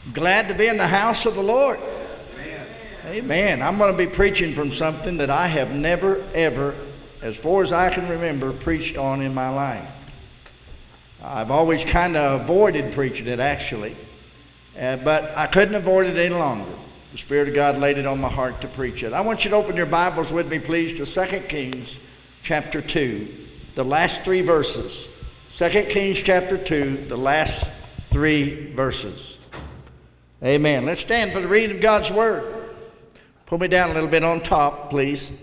Glad to be in the house of the Lord. Amen. I'm going to be preaching from something that I have never, ever, as far as I can remember, preached on in my life. I've always kind of avoided preaching it, actually, but I couldn't avoid it any longer. The Spirit of God laid it on my heart to preach it. I want you to open your Bibles with me, please, to 2 Kings chapter 2, the last 3 verses. 2 Kings chapter 2, the last 3 verses. Amen. Let's stand for the reading of God's Word. Pull me down a little bit on top, please.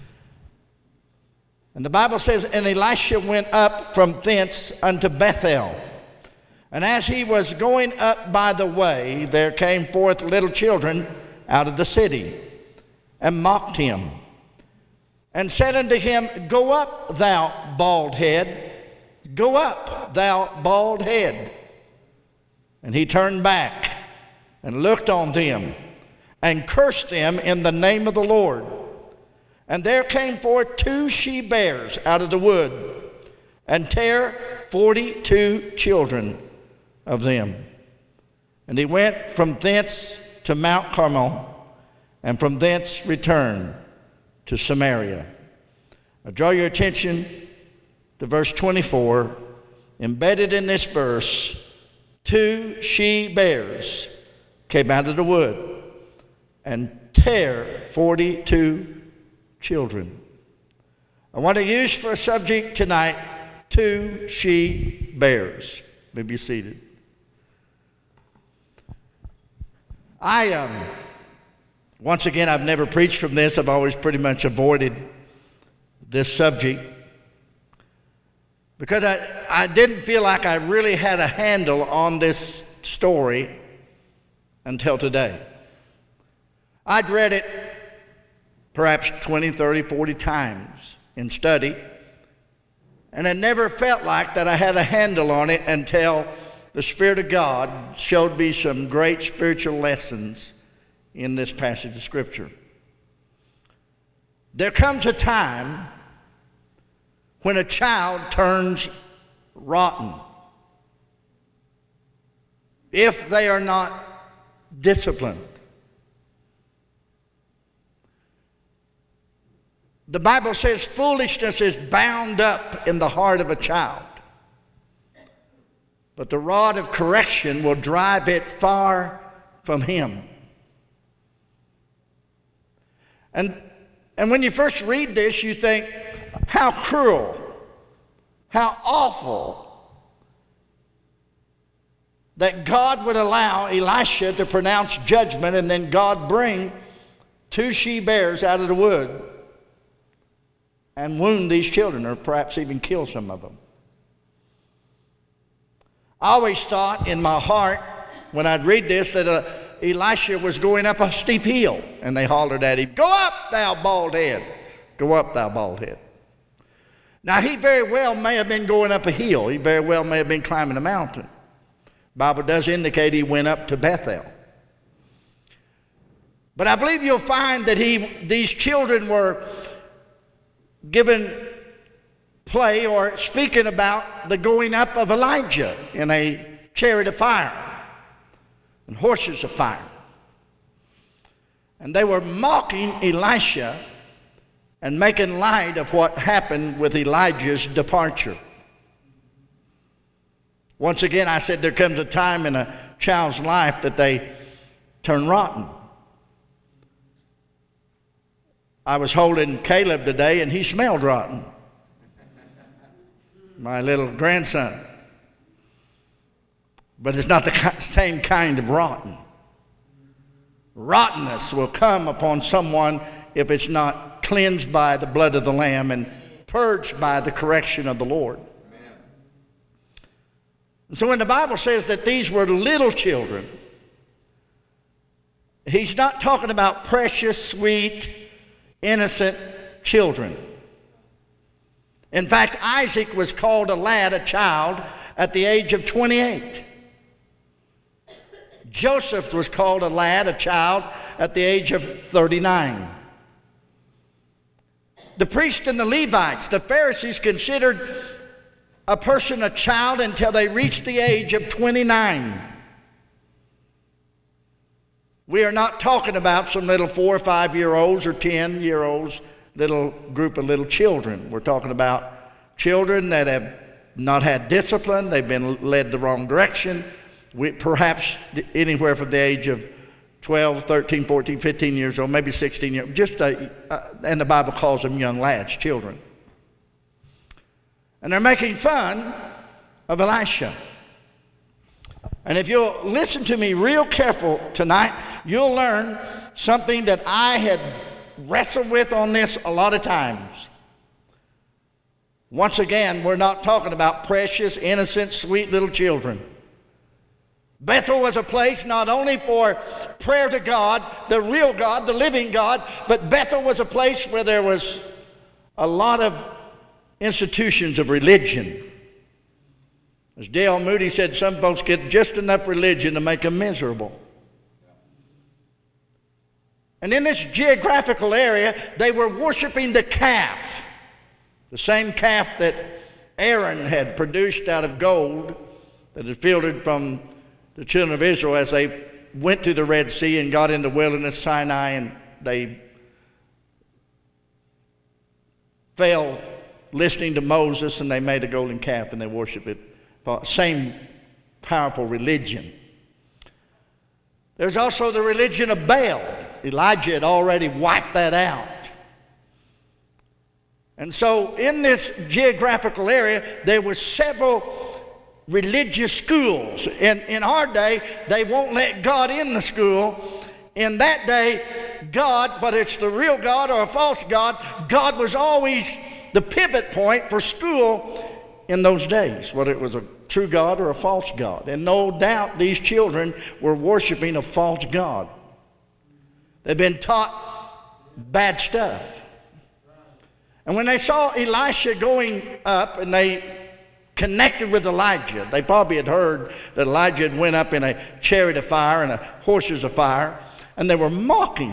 And the Bible says, "And Elisha went up from thence unto Bethel. And as he was going up by the way, there came forth little children out of the city, and mocked him, and said unto him, Go up, thou bald head. Go up, thou bald head. And he turned back and looked on them, and cursed them in the name of the Lord. And there came forth 2 she-bears out of the wood, and tare 42 children of them. And he went from thence to Mount Carmel, and from thence returned to Samaria." I draw your attention to verse 24. Embedded in this verse, 2 she-bears came out of the wood and tare 42 children. I want to use for a subject tonight 2 she-bears. May be seated. Once again, I've never preached from this. I've always pretty much avoided this subject because I didn't feel like I really had a handle on this story until today. I'd read it perhaps 20, 30, 40 times in study, and I never felt like that I had a handle on it until the Spirit of God showed me some great spiritual lessons in this passage of Scripture. There comes a time when a child turns rotten if they are not disciplined. The Bible says foolishness is bound up in the heart of a child, but the rod of correction will drive it far from him. And when you first read this, you think, how cruel, how awful that God would allow Elisha to pronounce judgment and then God bring 2 she-bears out of the wood and wound these children, or perhaps even kill some of them. I always thought in my heart when I'd read this that Elisha was going up a steep hill, and they hollered at him, "Go up, thou bald head. Go up, thou bald head." Now, he very well may have been going up a hill. He very well may have been climbing a mountain. The Bible does indicate he went up to Bethel. But I believe you'll find that these children were given play or speaking about the going up of Elijah in a chariot of fire and horses of fire. And they were mocking Elisha and making light of what happened with Elijah's departure. Once again, I said there comes a time in a child's life that they turn rotten. I was holding Caleb today, and he smelled rotten. My little grandson. But it's not the same kind of rotten. Rottenness will come upon someone if it's not cleansed by the blood of the Lamb and purged by the correction of the Lord. Amen. And so when the Bible says that these were little children, he's not talking about precious, sweet, innocent children. In fact, Isaac was called a lad, a child, at the age of 28. Joseph was called a lad, a child, at the age of 39. The priests and the Levites, the Pharisees, considered a person a child until they reached the age of 29. We are not talking about some little 4 or 5 year olds or 10-year-olds, little group of little children. We're talking about children that have not had discipline. They've been led the wrong direction. Perhaps anywhere from the age of 12, 13, 14, 15 years old, maybe 16 years old. And the Bible calls them young lads, children. And they're making fun of Elisha. And if you'll listen to me real careful tonight, you'll learn something that I had wrestled with on this a lot of times. Once again, we're not talking about precious, innocent, sweet little children. Bethel was a place not only for prayer to God, the real God, the living God, but Bethel was a place where there was a lot of institutions of religion. As Dale Moody said, some folks get just enough religion to make them miserable. And in this geographical area, they were worshiping the calf, the same calf that Aaron had produced out of gold that had filtered from the children of Israel as they went to the Red Sea and got into wilderness Sinai, and they fell listening to Moses, and they made a golden calf and they worshiped it. Same powerful religion. There's also the religion of Baal. Elijah had already wiped that out. And so in this geographical area, there were several religious schools. In our day, they won't let God in the school. In that day, God, whether it's the real God or a false God, God was always the pivot point for school in those days, whether it was a true God or a false God. And no doubt these children were worshiping a false God. They'd been taught bad stuff. And when they saw Elisha going up and they connected with Elijah, they probably had heard that Elijah had went up in a chariot of fire and a horses of fire, and they were mocking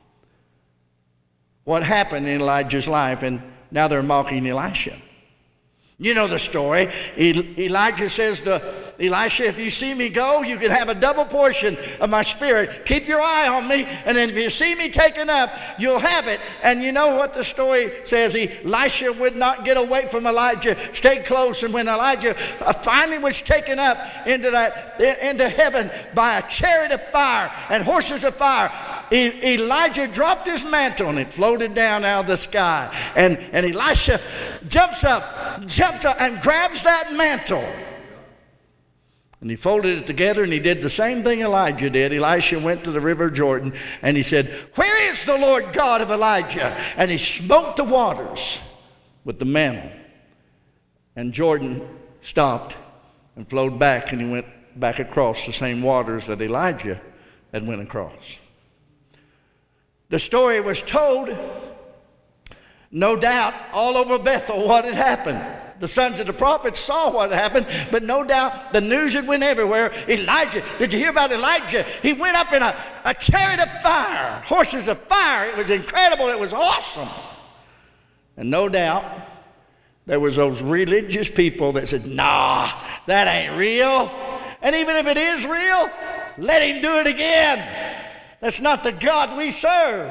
what happened in Elijah's life, and now they're mocking Elisha. You know the story. Elijah says to Elisha, if you see me go, you can have a double portion of my spirit. Keep your eye on me, and then if you see me taken up, you'll have it. And you know what the story says? Elisha would not get away from Elijah, stayed close, and when Elijah finally was taken up into heaven by a chariot of fire and horses of fire, Elijah dropped his mantle and it floated down out of the sky. And Elisha jumps up and grabs that mantle. And he folded it together and he did the same thing Elijah did. Elisha went to the river Jordan and he said, where is the Lord God of Elijah? And he smote the waters with the mantle. And Jordan stopped and flowed back, and he went back across the same waters that Elijah had went across. The story was told, no doubt, all over Bethel what had happened. The sons of the prophets saw what had happened, but no doubt the news had went everywhere. Elijah, did you hear about Elijah? He went up in a chariot of fire, horses of fire. It was incredible. It was awesome. And no doubt there was those religious people that said, nah, that ain't real. And even if it is real, let him do it again. That's not the God we serve.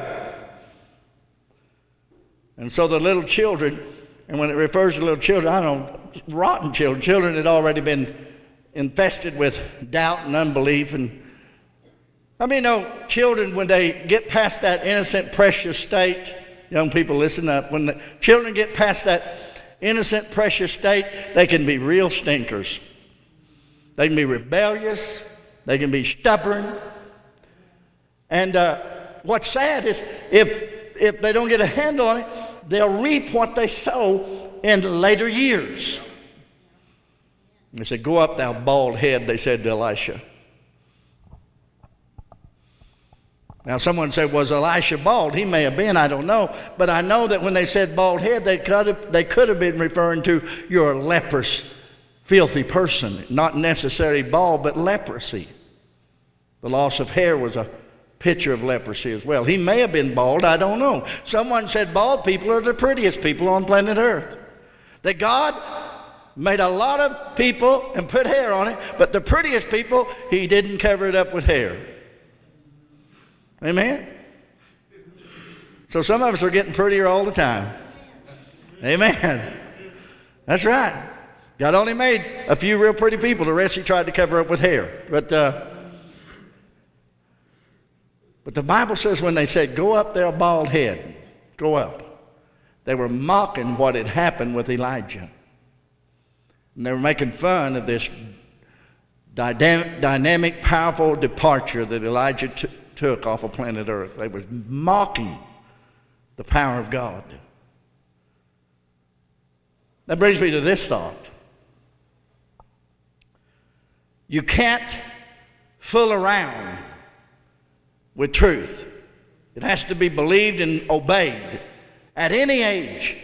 And so the little children, and when it refers to little children, I don't know, rotten children, children that had already been infested with doubt and unbelief. And I mean, no, children, when they get past that innocent, precious state, young people, listen up. When the children get past that innocent, precious state, they can be real stinkers. They can be rebellious. They can be stubborn. And what's sad is if they don't get a handle on it, they'll reap what they sow in later years. They said, go up, thou bald head, they said to Elisha. Now someone said, was Elisha bald? He may have been, I don't know. But I know that when they said bald head, they could have been referring to you're a leprous, filthy person. Not necessarily bald, but leprosy. The loss of hair was a picture of leprosy as well. He may have been bald, I don't know. Someone said bald people are the prettiest people on planet Earth. That God made a lot of people and put hair on it, but the prettiest people, he didn't cover it up with hair. Amen? So some of us are getting prettier all the time. Amen. That's right. God only made a few real pretty people. The rest he tried to cover up with hair. But the Bible says when they said, go up there, bald head, go up, they were mocking what had happened with Elijah. And they were making fun of this dynamic, powerful departure that Elijah took off of planet Earth. They were mocking the power of God. That brings me to this thought. You can't fool around with truth. It has to be believed and obeyed at any age.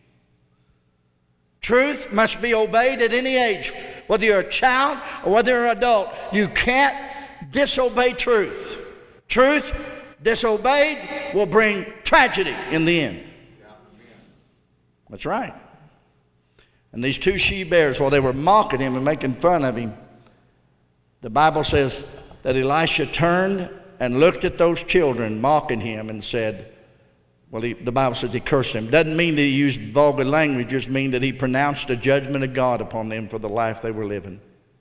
Truth must be obeyed at any age. Whether you're a child or whether you're an adult, you can't disobey truth. Truth disobeyed will bring tragedy in the end. That's right. And these two she-bears, while they were mocking him and making fun of him, the Bible says that Elisha turned and looked at those children mocking him and said, well, the Bible says he cursed them. Doesn't mean that he used vulgar language, just mean that he pronounced the judgment of God upon them for the life they were living.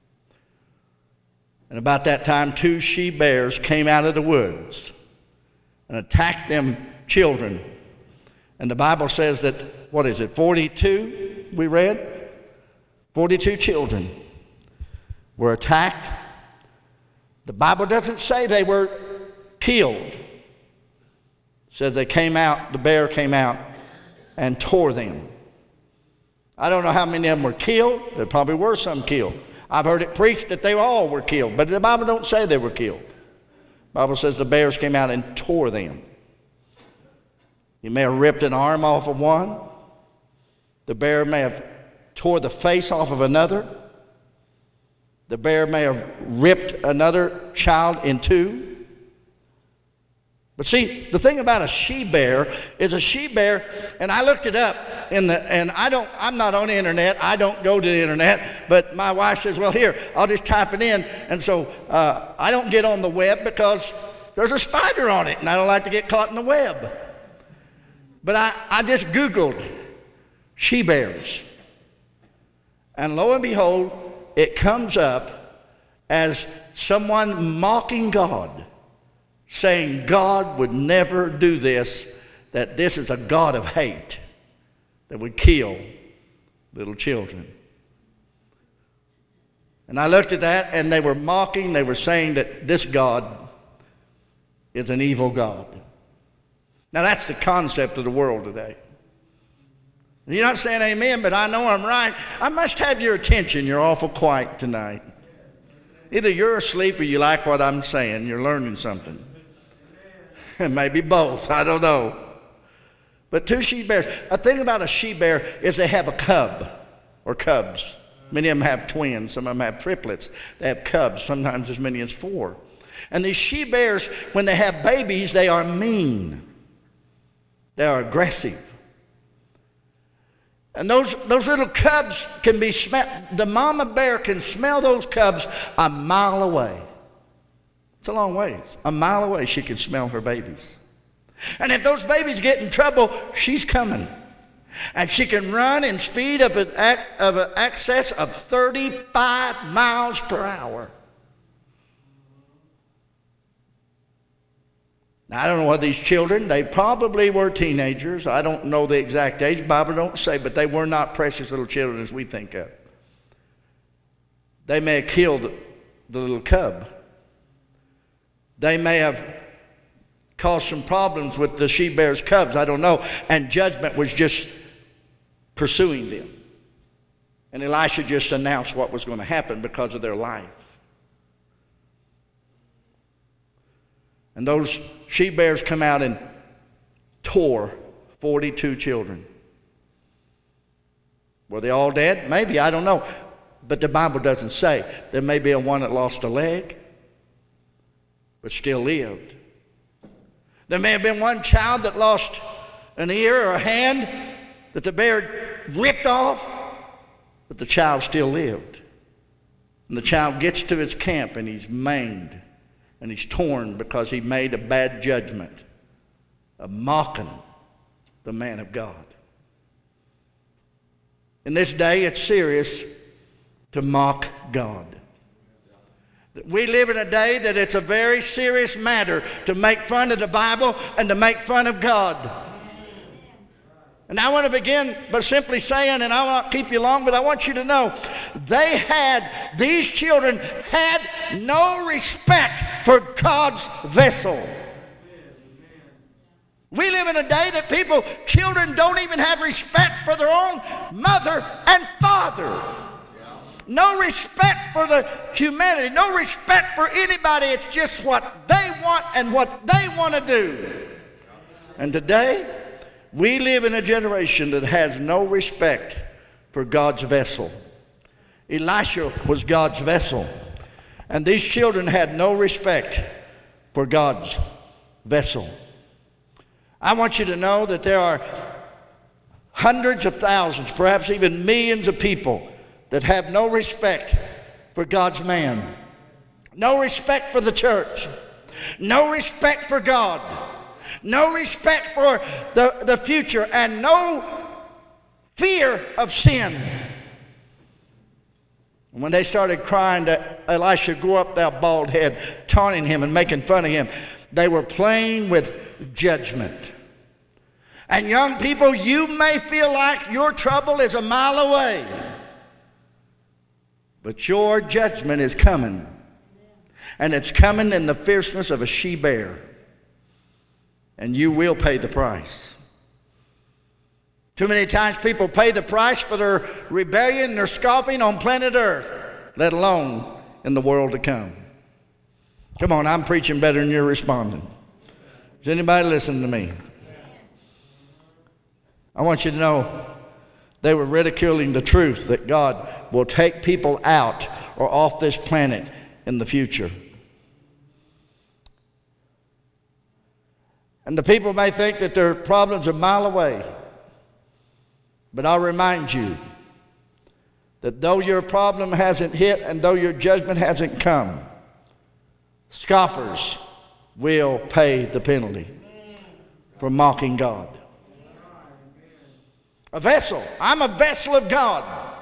And about that time, two she-bears came out of the woods and attacked them children. And the Bible says that, 42 we read? 42 children were attacked. The Bible doesn't say they were killed. It says they came out, the bear came out and tore them. I don't know how many of them were killed. There probably were some killed. I've heard it preached that they all were killed, but the Bible don't say they were killed. The Bible says the bears came out and tore them. You may have ripped an arm off of one. The bear may have tore the face off of another. The bear may have ripped another child in two. But see, the thing about a she-bear is a she-bear, and I looked it up, and I'm not on the internet, I don't go to the internet, but my wife says, well, here, I'll just type it in, and so I don't get on the web because there's a spider on it, and I don't like to get caught in the web. But I just Googled she-bears, and lo and behold, it comes up as someone mocking God, saying God would never do this, that this is a God of hate that would kill little children. And I looked at that, and they were mocking, they were saying that this God is an evil God. Now that's the concept of the world today. You're not saying amen, but I know I'm right. I must have your attention. You're awful quiet tonight. Either you're asleep or you like what I'm saying. You're learning something. Maybe both. I don't know. But two she-bears. A thing about a she-bear is they have a cub or cubs. Many of them have twins. Some of them have triplets. They have cubs, sometimes as many as 4. And these she-bears, when they have babies, they are mean. They are aggressive. And those little cubs can be smelled. The mama bear can smell those cubs a mile away. It's a long ways. A mile away she can smell her babies. And if those babies get in trouble, she's coming. And she can run in speed of an excess of 35 miles per hour. Now, I don't know what these children, they probably were teenagers. I don't know the exact age. The Bible don't say, but they were not precious little children as we think of. They may have killed the little cub. They may have caused some problems with the she-bear's cubs. I don't know. And judgment was just pursuing them. And Elisha just announced what was going to happen because of their life. And those she-bears come out and tore 42 children. Were they all dead? Maybe, I don't know. But the Bible doesn't say. There may be one that lost a leg, but still lived. There may have been one child that lost an ear or a hand that the bear ripped off, but the child still lived. And the child gets to its camp and he's maimed. and he's torn because he made a bad judgment of mocking the man of God. In this day, it's serious to mock God. We live in a day that it's a very serious matter to make fun of the Bible and to make fun of God. And I want to begin by simply saying, and I will not keep you long, but I want you to know, these children had no respect for God's vessel. We live in a day that children don't even have respect for their own mother and father. No respect for the humanity, no respect for anybody. It's just what they want and what they want to do. And today, we live in a generation that has no respect for God's vessel. Elisha was God's vessel, and these children had no respect for God's vessel. I want you to know that there are hundreds of thousands, perhaps even millions of people that have no respect for God's man, no respect for the church, no respect for God, no respect for the future, and no fear of sin. And when they started crying that Elisha, "Grow up, thou bald head," taunting him and making fun of him, they were playing with judgment. And young people, you may feel like your trouble is a mile away, but your judgment is coming. And it's coming in the fierceness of a she-bear. And you will pay the price. Too many times people pay the price for their rebellion and their scoffing on planet Earth, let alone in the world to come. Come on, I'm preaching better than you're responding. Is anybody listening to me? I want you to know they were ridiculing the truth that God will take people out or off this planet in the future. And the people may think that their problems are a mile away. But I'll remind you that though your problem hasn't hit and though your judgment hasn't come, scoffers will pay the penalty for mocking God. A vessel. I'm a vessel of God.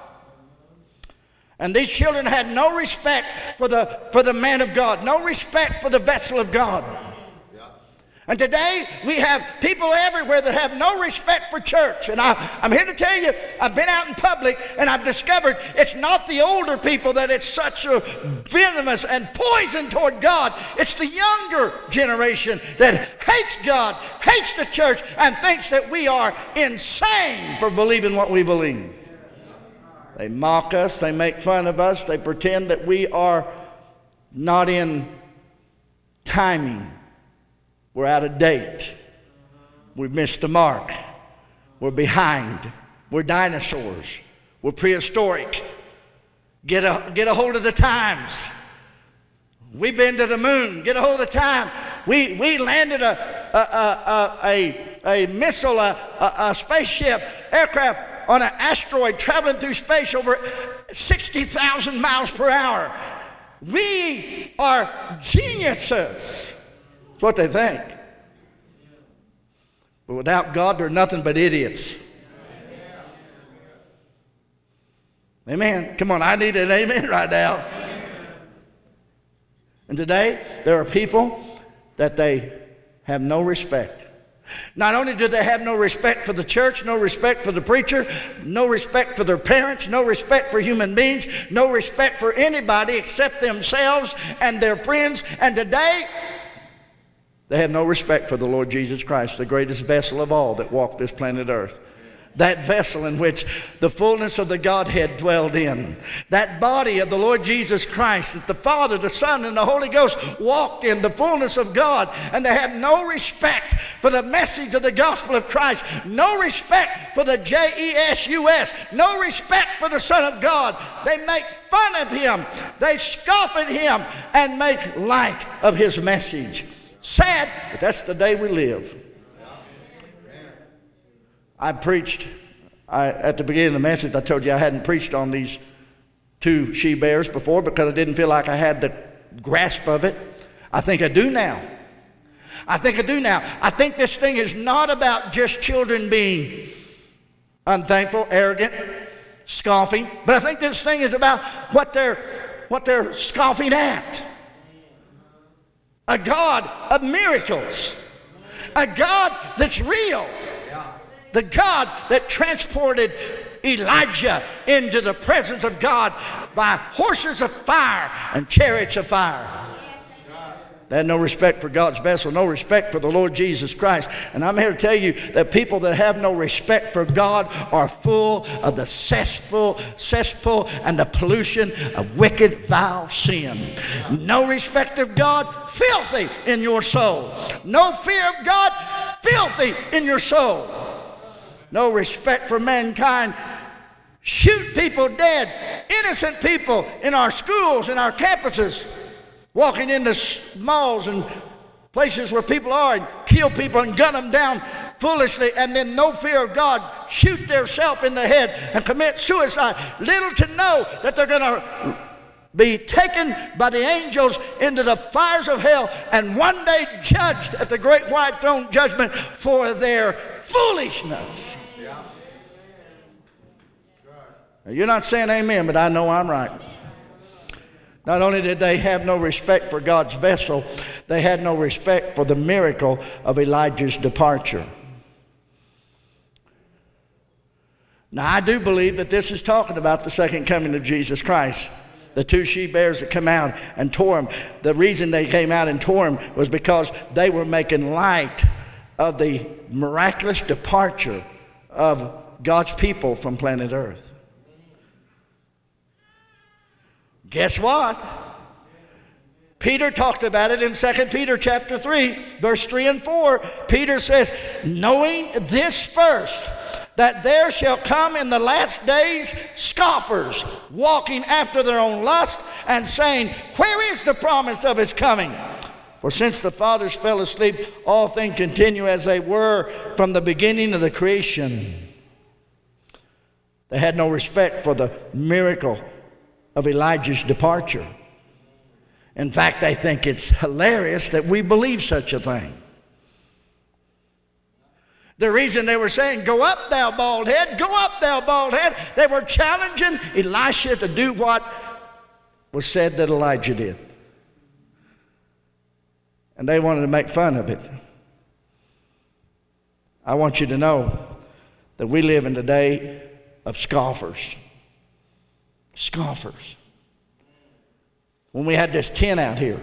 And these children had no respect for the man of God, no respect for the vessel of God. And today we have people everywhere that have no respect for church. And I'm here to tell you, I've been out in public and I've discovered it's not the older people that it's such a venomous and poison toward God. It's the younger generation that hates God, hates the church, and thinks that we are insane for believing what we believe. They mock us, they make fun of us, they pretend that we are not in timing. We're out of date. We've missed the mark. We're behind. We're dinosaurs. We're prehistoric. Get a hold of the times. We've been to the moon. Get a hold of the time. We landed a missile, a spaceship, aircraft on an asteroid traveling through space over 60,000 miles per hour. We are geniuses. That's what they think. But without God, they're nothing but idiots. Amen. Come on, I need an amen right now. And today, there are people that they have no respect. Not only do they have no respect for the church, no respect for the preacher, no respect for their parents, no respect for human beings, no respect for anybody except themselves and their friends. And today, they have no respect for the Lord Jesus Christ, the greatest vessel of all that walked this planet Earth. That vessel in which the fullness of the Godhead dwelled in. That body of the Lord Jesus Christ that the Father, the Son, and the Holy Ghost walked in, the fullness of God. And they have no respect for the message of the gospel of Christ. No respect for the Jesus. No respect for the Son of God. They make fun of Him. They scoff at Him and make light of His message. Sad, but that's the day we live. I preached, at the beginning of the message, I told you I hadn't preached on these two she-bears before because I didn't feel like I had the grasp of it. I think I do now. I think I do now. I think this thing is not about just children being unthankful, arrogant, scoffing, but I think this thing is about what they're scoffing at. A God of miracles. A God that's real. The God that transported Elijah into the presence of God by horses of fire and chariots of fire. They had no respect for God's vessel, no respect for the Lord Jesus Christ. And I'm here to tell you that people that have no respect for God are full of the cesspool and the pollution of wicked, vile sin. No respect of God, filthy in your soul. No fear of God, filthy in your soul. No respect for mankind. Shoot people dead, innocent people in our schools, in our campuses, walking into malls and places where people are and kill people and gun them down foolishly, and then no fear of God, shoot themselves in the head and commit suicide. Little to know that they're going to be taken by the angels into the fires of hell and one day judged at the great white throne judgment for their foolishness. Now, you're not saying amen, but I know I'm right. Not only did they have no respect for God's vessel, they had no respect for the miracle of Elijah's departure. Now, I do believe that this is talking about the second coming of Jesus Christ. The two she-bears that come out and tore him. The reason they came out and tore him was because they were making light of the miraculous departure of God's people from planet Earth. Guess what? Peter talked about it in 2 Peter chapter 3, verse 3 and 4. Peter says, knowing this first, that there shall come in the last days scoffers, walking after their own lust, and saying, where is the promise of his coming? For since the fathers fell asleep, all things continue as they were from the beginning of the creation. They had no respect for the miracle of Elijah's departure. In fact, they think it's hilarious that we believe such a thing. The reason they were saying, go up thou bald head, go up thou bald head, they were challenging Elisha to do what was said that Elijah did. And they wanted to make fun of it. I want you to know that we live in the day of scoffers. Scoffers. When we had this tent out here.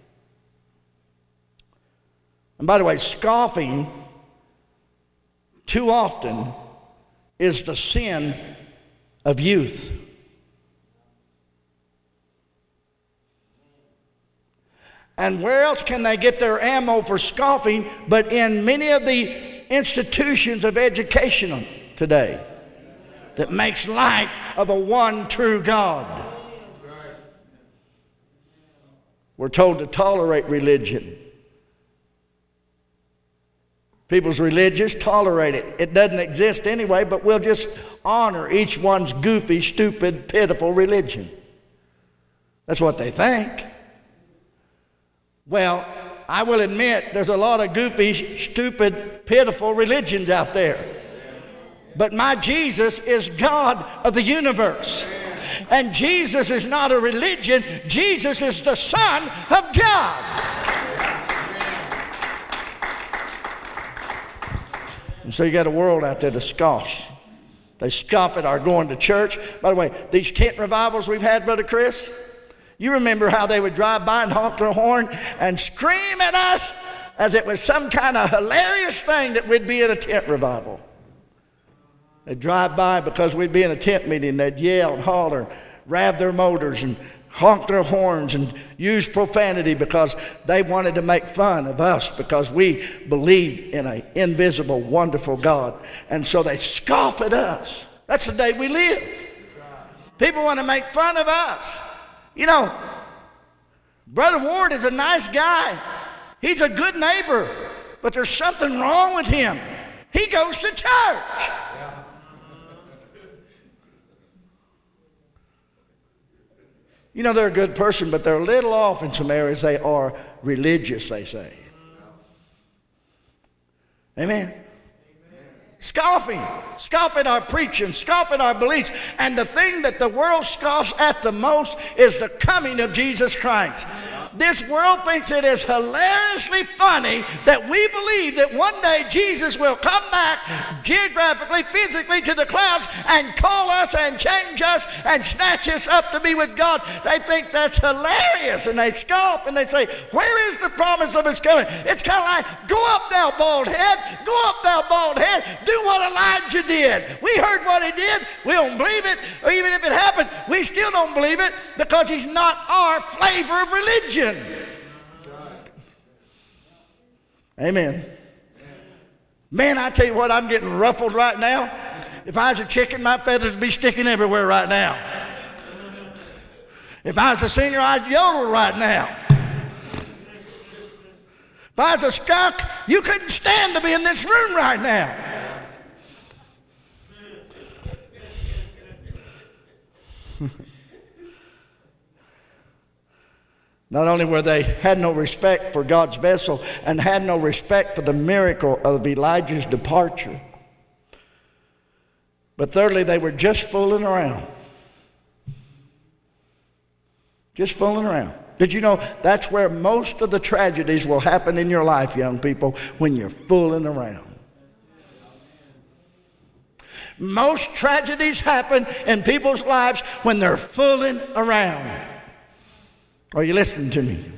And by the way, scoffing too often is the sin of youth. And where else can they get their ammo for scoffing but in many of the institutions of education today that makes light of a one true God? We're told to tolerate religion. People's religious, tolerate it. It doesn't exist anyway, but we'll just honor each one's goofy, stupid, pitiful religion. That's what they think. Well, I will admit there's a lot of goofy, stupid, pitiful religions out there. But my Jesus is God of the universe. And Jesus is not a religion. Jesus is the Son of God. And so you got a world out there that scoffs. They scoff at our going to church. By the way, these tent revivals we've had, Brother Chris, you remember how they would drive by and honk their horn and scream at us as it was some kind of hilarious thing that we'd be at a tent revival. They'd drive by because we'd be in a tent meeting. They'd yell and holler, rev their motors and honk their horns and use profanity because they wanted to make fun of us because we believed in an invisible, wonderful God. And so they scoff at us. That's the day we live. People want to make fun of us. You know, Brother Ward is a nice guy. He's a good neighbor, but there's something wrong with him. He goes to church. You know, they're a good person, but they're a little off in some areas. They are religious, they say. Amen. Scoffing our preaching, scoffing our beliefs. And the thing that the world scoffs at the most is the coming of Jesus Christ. This world thinks it is hilariously funny that we believe that one day Jesus will come back geographically, physically to the clouds and call us and change us and snatch us up to be with God. They think that's hilarious, and they scoff and they say, where is the promise of his coming? It's kind of like, go up thou bald head, go up thou bald head, do what Elijah did. We heard what he did, we don't believe it, or even if it happened, we still don't believe it because he's not our flavor of religion. Amen. Man, I tell you what, I'm getting ruffled right now. If I was a chicken, my feathers would be sticking everywhere right now. If I was a singer, I'd yodel right now. If I was a skunk, you couldn't stand to be in this room right now. Not only were they had no respect for God's vessel and had no respect for the miracle of Elijah's departure, but thirdly, they were just fooling around. Just fooling around. Did you know that's where most of the tragedies will happen in your life, young people, when you're fooling around? Most tragedies happen in people's lives when they're fooling around. Are you listening to me?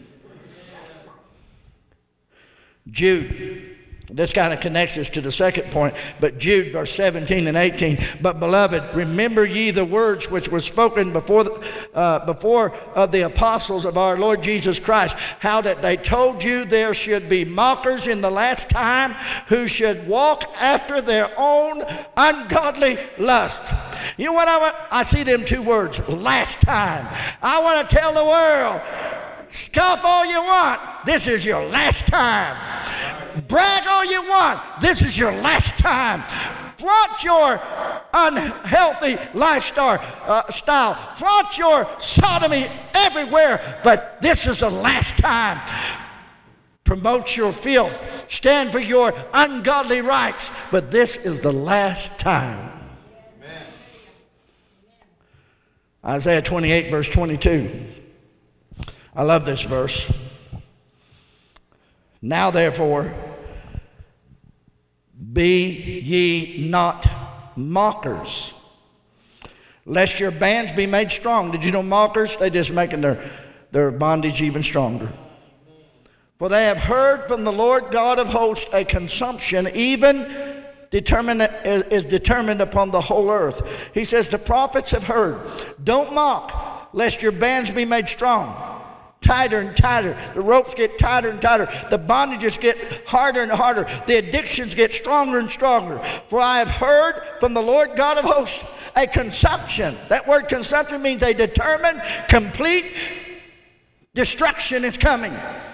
Jude. This kind of connects us to the second point. But Jude, verse 17 and 18. But beloved, remember ye the words which were spoken before of the apostles of our Lord Jesus Christ, how that they told you there should be mockers in the last time, who should walk after their own ungodly lust. You know what I see them two words, last time. I want to tell the world, scoff all you want, this is your last time. Brag all you want, this is your last time. Flaunt your unhealthy lifestyle, flaunt your sodomy everywhere, but this is the last time. Promote your filth, stand for your ungodly rights, but this is the last time. Amen. Isaiah 28 verse 22. I love this verse. Now therefore, be ye not mockers, lest your bands be made strong. Did you know mockers? They're just making their bondage even stronger. For they have heard from the Lord God of hosts a consumption even is determined upon the whole earth. He says the prophets have heard. Don't mock, lest your bands be made strong. Tighter and tighter. The ropes get tighter and tighter. The bondages get harder and harder. The addictions get stronger and stronger. For I have heard from the Lord God of hosts a consumption. That word consumption means a determined, complete destruction is coming.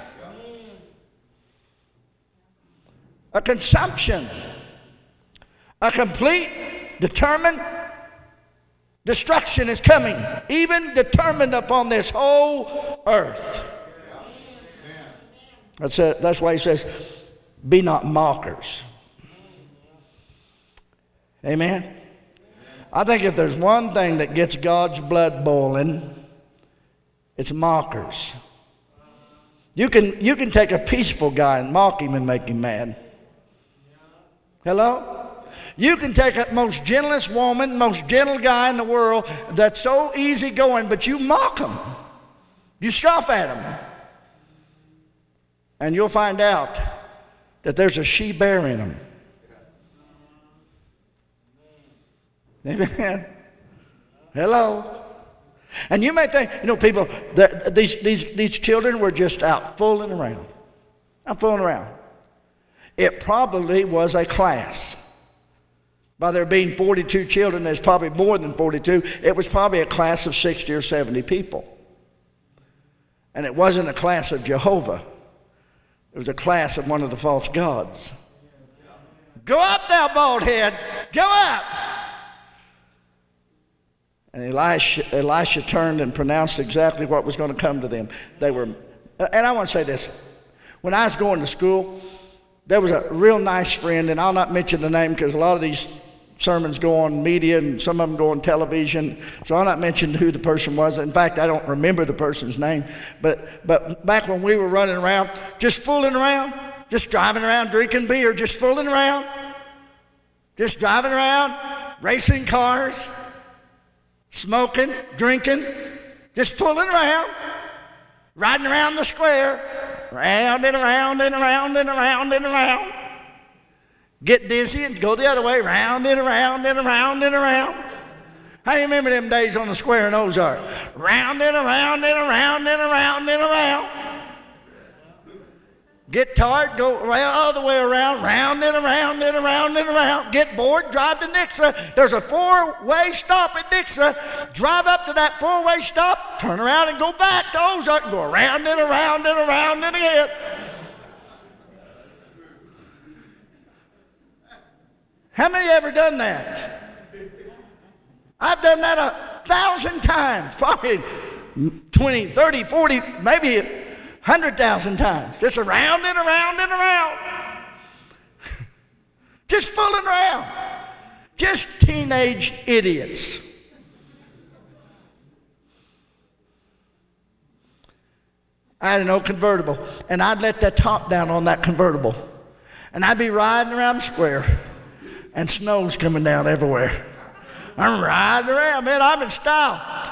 A consumption. A complete, determined destruction is coming, even determined upon this whole earth. That's why he says, be not mockers. Amen? I think if there's one thing that gets God's blood boiling, it's mockers. You can take a peaceful guy and mock him and make him mad. Hello? You can take the most gentlest woman, most gentle guy in the world that's so easygoing, but you mock him. You scoff at him. And you'll find out that there's a she-bear in him. Amen. Hello. And you may think, people, these children were just out fooling around. I'm fooling around. It probably was a class. By there being 42 children, there's probably more than 42. It was probably a class of 60 or 70 people. And it wasn't a class of Jehovah. It was a class of one of the false gods. Go up, thou bald head. Go up. And Elisha turned and pronounced exactly what was going to come to them. They were And I want to say this. When I was going to school, there was a real nice friend, and I'll not mention the name because a lot of these sermons go on media and some of them go on television, so I'll not mention who the person was. In fact, I don't remember the person's name. But back when we were running around, just fooling around, just driving around drinking beer, just fooling around, just driving around, racing cars, smoking, drinking, just fooling around, riding around the square, round and around and around and around and around. Get dizzy and go the other way, round and around and around and around. How do you remember them days on the square in Ozark? Round and around and around and around and around. Get tired, go all the way around, round and around and around and around. Get bored, drive to Nixa. There's a 4-way stop at Nixa. Drive up to that 4-way stop, turn around and go back to Ozark and go around and around and around and again. How many ever done that? I've done that 1,000 times, probably 20, 30, 40, maybe 100,000 times. Just around and around and around. Just fooling around. Just teenage idiots. I had an old convertible, and I'd let that top down on that convertible. And I'd be riding around the square, and snow's coming down everywhere. I'm riding around, man, I'm in style.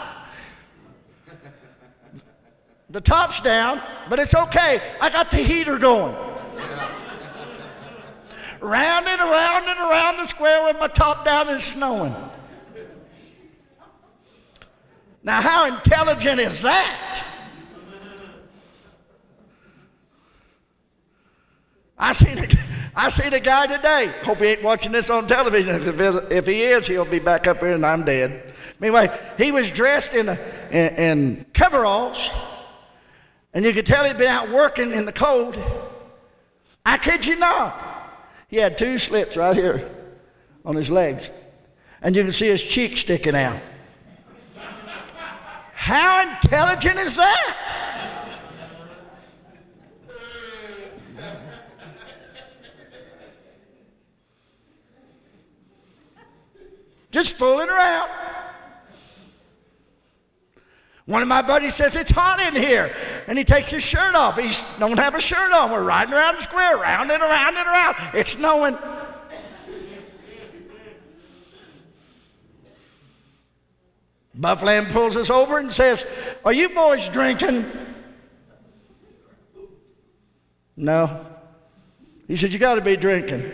The top's down, but it's okay. I got the heater going. Round and around the square with my top down and snowing. Now, how intelligent is that? I seen a guy today. Hope he ain't watching this on television. If he is, he'll be back up here and I'm dead. Anyway, he was dressed in coveralls, and you could tell he'd been out working in the cold. I kid you not. He had 2 slits right here on his legs, and you can see his cheek sticking out. How intelligent is that? Just fooling around. One of my buddies says, it's hot in here. And he takes his shirt off. He don't have a shirt on. We're riding around the square, round and around and around. It's snowing. Buffland pulls us over and says, are you boys drinking? No. He said, you got to be drinking.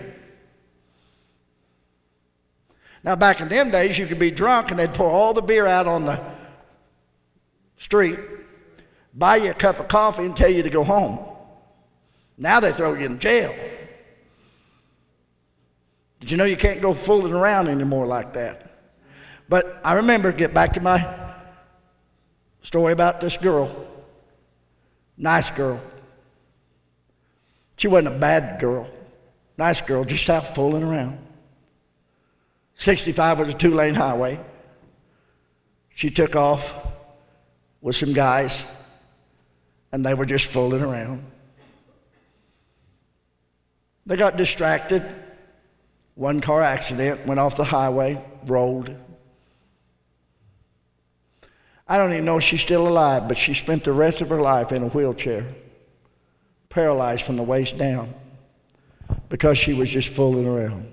Now, back in them days, you could be drunk and they'd pour all the beer out on the street, buy you a cup of coffee and tell you to go home. Now they throw you in jail. Did you know you can't go fooling around anymore like that? But I remember, get back to my story about this girl. Nice girl. She wasn't a bad girl. Nice girl, just out fooling around. 65 was a 2-lane highway. She took off with some guys, and they were just fooling around. They got distracted. 1-car accident, went off the highway, rolled. I don't even know if she's still alive, but she spent the rest of her life in a wheelchair, paralyzed from the waist down, because she was just fooling around.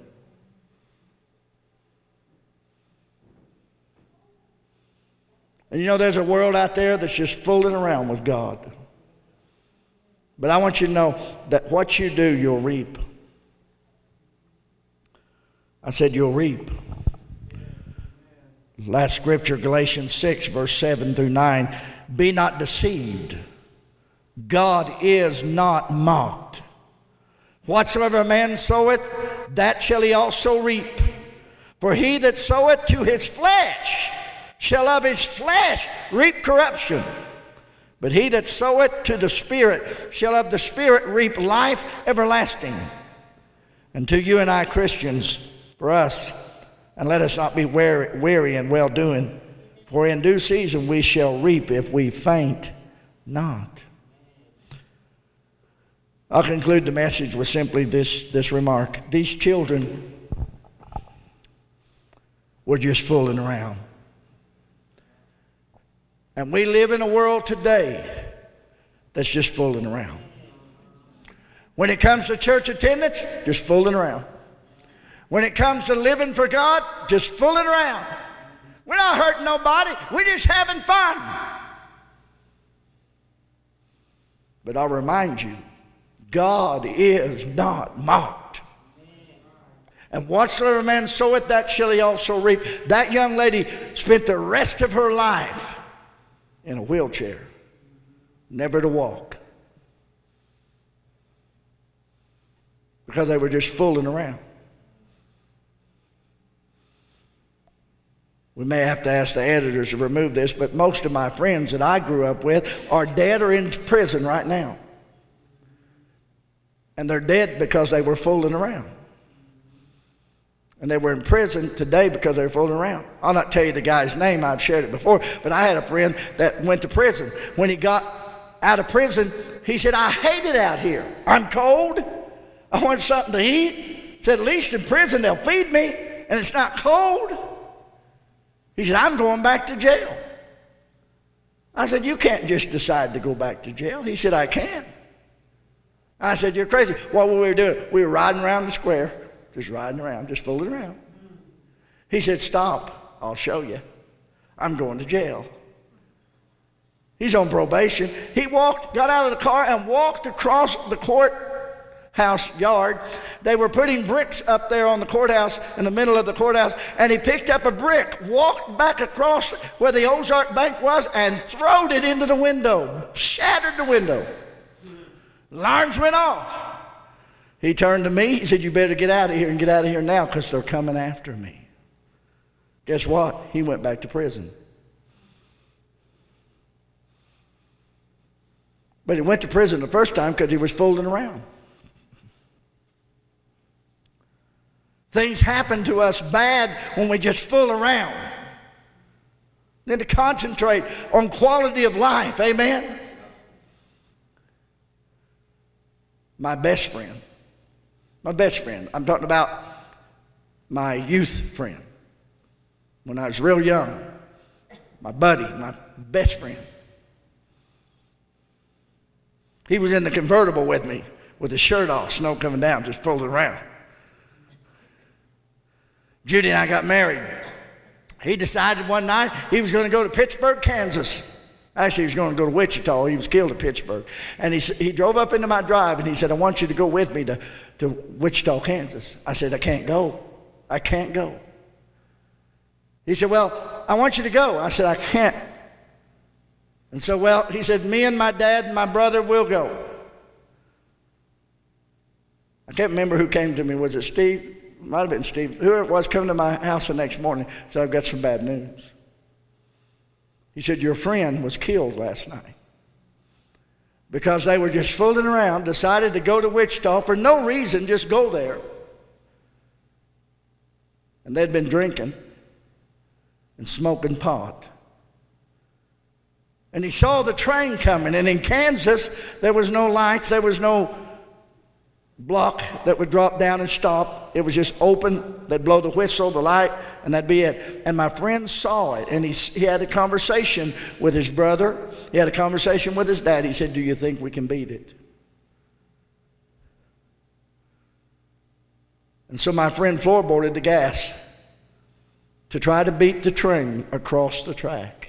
And you know, there's a world out there that's just fooling around with God. But I want you to know that what you do, you'll reap. I said you'll reap. Last scripture, Galatians 6, verse 7 through 9. Be not deceived. God is not mocked. Whatsoever a man soweth, that shall he also reap. For he that soweth to his flesh shall of his flesh reap corruption. But he that soweth to the Spirit shall of the Spirit reap life everlasting. And to you and I Christians, for us, and let us not be weary in well-doing, for in due season we shall reap if we faint not. I'll conclude the message with simply this remark. These children were just fooling around. And we live in a world today that's just fooling around. When it comes to church attendance, just fooling around. When it comes to living for God, just fooling around. We're not hurting nobody. We're just having fun. But I'll remind you, God is not mocked. And whatsoever man soweth, that shall he also reap. That young lady spent the rest of her life in a wheelchair, never to walk, because they were just fooling around. We may have to ask the editors to remove this, but most of my friends that I grew up with are dead or in prison right now. And they're dead because they were fooling around. And they were in prison today because they were fooling around. I'll not tell you the guy's name, I've shared it before, but I had a friend that went to prison. When he got out of prison, he said, I hate it out here. I'm cold. I want something to eat. He said, at least in prison they'll feed me, and it's not cold. He said, I'm going back to jail. I said, you can't just decide to go back to jail. He said, I can. I said, you're crazy. What were we doing? We were riding around the square, just riding around, just fooling around. He said, stop, I'll show you. I'm going to jail. He's on probation. He got out of the car and walked across the courthouse yard. They were putting bricks up there on the courthouse, in the middle of the courthouse, and he picked up a brick, walked back across where the Ozark bank was, and throwed it into the window, shattered the window. Alarms went off. He turned to me, he said, you better get out of here, and get out of here now, because they're coming after me. Guess what? He went back to prison. But he went to prison the first time because he was fooling around. Things happen to us bad when we just fool around. Need to concentrate on quality of life. Amen? My best friend. I'm talking about my youth friend. When I was real young. My buddy, my best friend. He was in the convertible with me with his shirt off, snow coming down, just fooling around. Judy and I got married. He decided one night he was going to go to Pittsburgh, Kansas. Actually, he was going to go to Wichita. He was killed at Pittsburgh. And he drove up into my drive and he said, I want you to go with me to Wichita, Kansas. I said, I can't go. I can't go. He said, well, I want you to go. I said, I can't. And so, he said, me and my dad and my brother will go. I can't remember who came to me. Was it Steve? It might have been Steve. Whoever it was coming to my house the next morning said, I've got some bad news. He said, your friend was killed last night because they were just fooling around, decided to go to Wichita for no reason, just go there. And they'd been drinking and smoking pot. And he saw the train coming. And in Kansas, there was no lights. There was no block that would drop down and stop. It was just open. They'd blow the whistle, the light, and that'd be it. And my friend saw it. And he had a conversation with his brother. He had a conversation with his dad. He said, do you think we can beat it? And so my friend floorboarded the gas to try to beat the train across the track.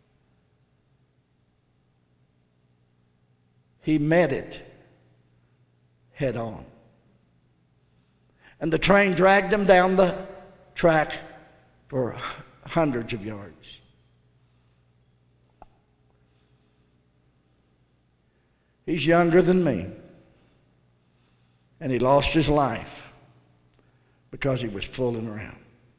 He met it head on. And the train dragged him down the track for hundreds of yards. He's younger than me. And he lost his life because he was fooling around.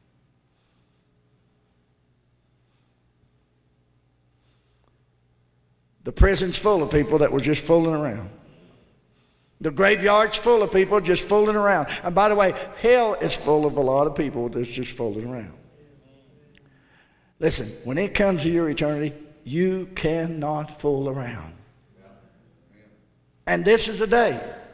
The prison's full of people that were just fooling around. The graveyard's full of people just fooling around. And by the way, hell is full of a lot of people that's just fooling around. Listen, when it comes to your eternity, you cannot fool around. And this is the day.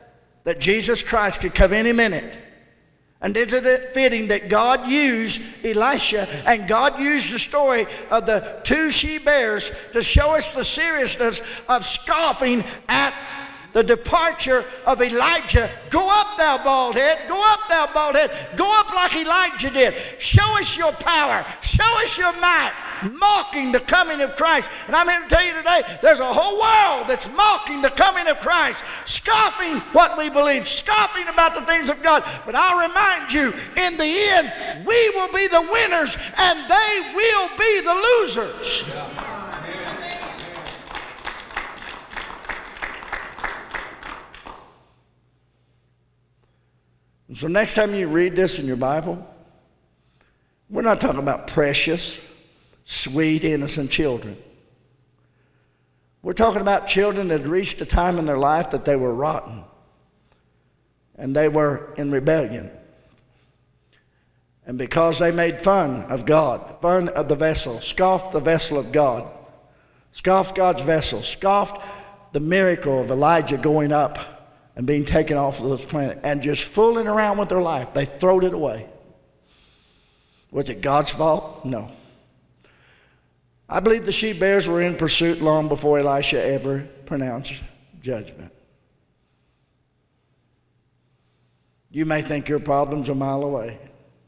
that Jesus Christ could come any minute. And isn't it fitting that God used Elisha and God used the story of the two she-bears to show us the seriousness of scoffing at the departure of Elijah? Go up, thou bald head. Go up, thou bald head. Go up like Elijah did. Show us your power. Show us your might. Mocking the coming of Christ. And I'm here to tell you today, there's a whole world that's mocking the coming of Christ, scoffing what we believe, scoffing about the things of God. But I'll remind you, in the end, we will be the winners and they will be the losers. And so next time you read this in your Bible, we're not talking about precious, sweet, innocent children. We're talking about children that had reached a time in their life that they were rotten and they were in rebellion. And because they made fun of God, fun of the vessel, scoffed the vessel of God, scoffed God's vessel, scoffed the miracle of Elijah going up and being taken off of this planet, and just fooling around with their life, they throwed it away. Was it God's fault? No. I believe the she-bears were in pursuit long before Elisha ever pronounced judgment. You may think your problem's a mile away,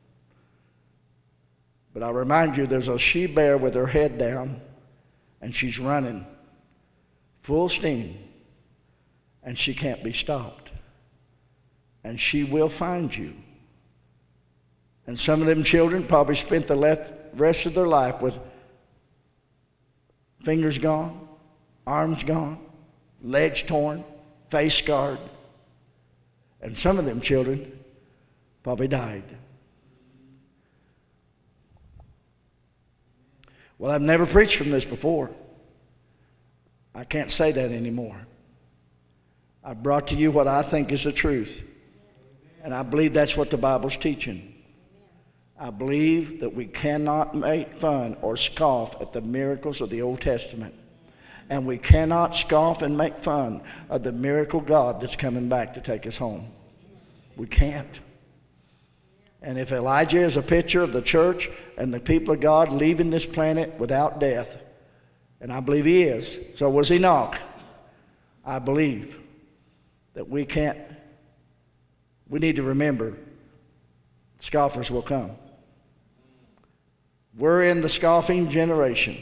but I remind you there's a she-bear with her head down, and she's running full steam, and she can't be stopped. And she will find you. And some of them children probably spent the rest of their life with fingers gone, arms gone, legs torn, face scarred. And some of them children probably died. Well, I've never preached from this before. I can't say that anymore. I've brought to you what I think is the truth. And I believe that's what the Bible's teaching. I believe that we cannot make fun or scoff at the miracles of the Old Testament. And we cannot scoff and make fun of the miracle God that's coming back to take us home. We can't. And if Elijah is a picture of the church and the people of God leaving this planet without death, and I believe he is, so was Enoch, I believe that we need to remember scoffers will come. We're in the scoffing generation.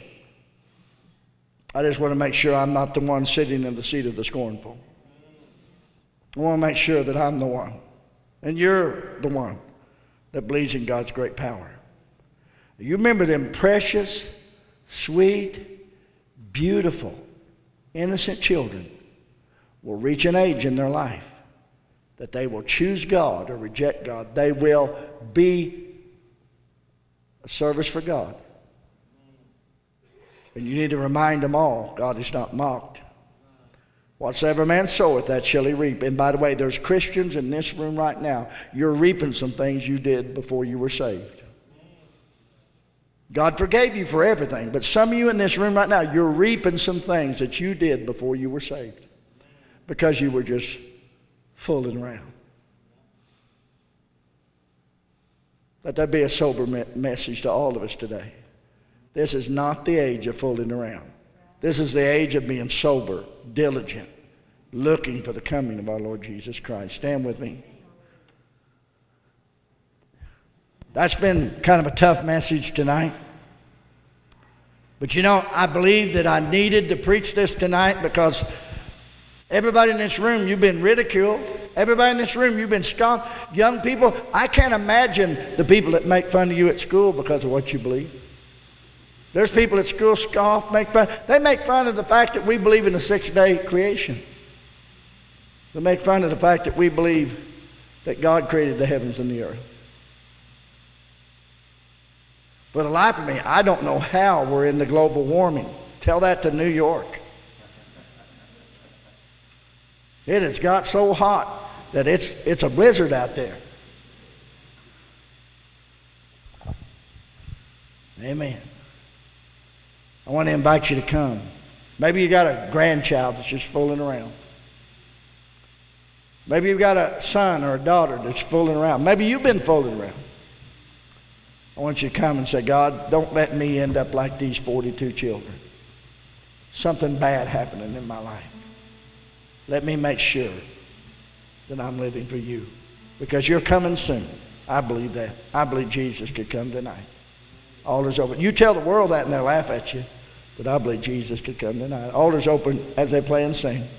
I just want to make sure I'm not the one sitting in the seat of the scornful. I want to make sure that I'm the one, and you're the one that believes in God's great power. You remember them precious, sweet, beautiful, innocent children will reach an age in their life that they will choose God or reject God. They will be a service for God. And you need to remind them all, God is not mocked. Whatsoever man soweth, that shall he reap. And by the way, there's Christians in this room right now. You're reaping some things you did before you were saved. God forgave you for everything. But some of you in this room right now, you're reaping some things that you did before you were saved. Because you were just fooling around. Let that be a sober message to all of us today. This is not the age of fooling around. This is the age of being sober, diligent, looking for the coming of our Lord Jesus Christ. Stand with me. That's been kind of a tough message tonight. But you know, I believe that I needed to preach this tonight because everybody in this room, you've been ridiculed. Everybody in this room, you've been scoffed. Young people, I can't imagine the people that make fun of you at school because of what you believe. There's people at school scoff, make fun. They make fun of the fact that we believe in the sixth-day creation. They make fun of the fact that we believe that God created the heavens and the earth. For the life of me, I don't know how we're in the global warming. Tell that to New York. It has got so hot that it's a blizzard out there. Amen. I want to invite you to come. Maybe you got a grandchild that's just fooling around. Maybe you've got a son or a daughter that's fooling around. Maybe you've been fooling around. I want you to come and say, God, don't let me end up like these 42 children. Something bad happening in my life. Let me make sure that I'm living for you. Because you're coming soon. I believe that. I believe Jesus could come tonight. Altar's open. You tell the world that and they'll laugh at you. But I believe Jesus could come tonight. Altar's open as they play and sing.